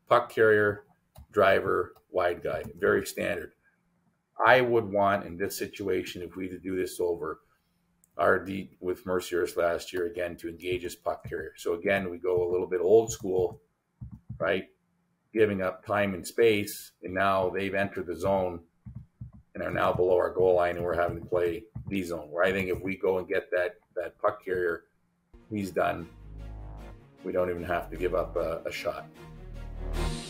puck carrier, driver, wide guy, very standard. I would want in this situation, if we to do this over, RD with Mercier's last year again to engage his puck carrier. So again, we go a little bit old school, right? Giving up time and space, and now they've entered the zone and are now below our goal line, and we're having to play D zone. Where I think if we go and get that puck carrier, he's done. We don't even have to give up a shot.